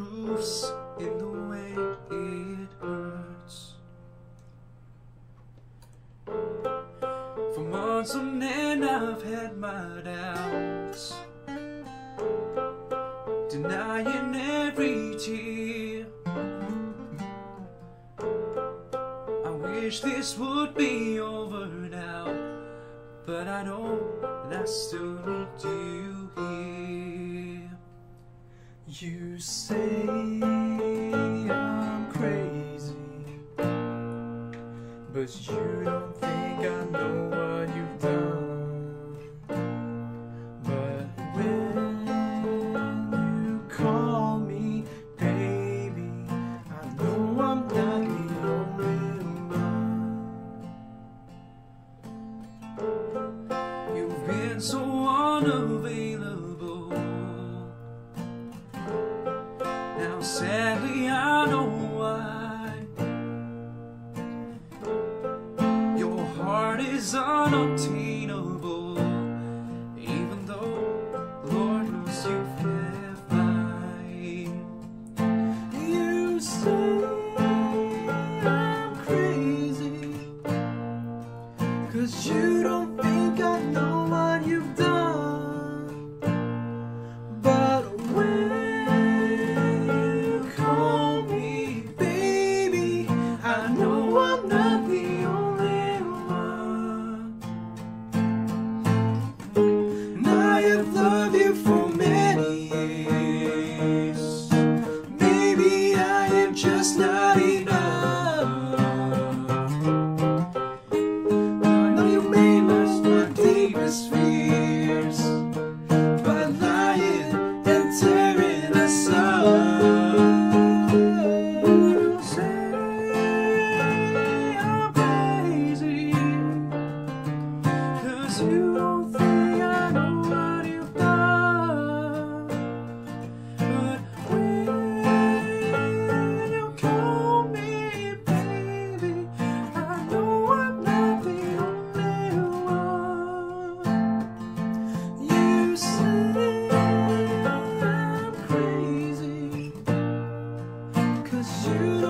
truths in the way it hurts. For months on end I've had my doubts, denying every tear. I wish this would be over now, but I know that I still need you here. You say I'm crazy, but you don't think I know what you've done. But when you call me baby, I know I'm not the only one. You've been so unavailable. Now sadly I know why. Your heart is unobtainable, even though Lord knows you've kept mine. You say I'm crazy, 'cause you don't think I know what you've done. But when you call me baby, I know I'm not the only one. And I have loved you for many years. Maybe I am just not enough. I know you may last my deepest fears by lying and tearing us up. You say I'm crazy, 'cause you don't think I know what you've done. But when you call me baby, I know I'm not the only one. You say I'm crazy, 'cause you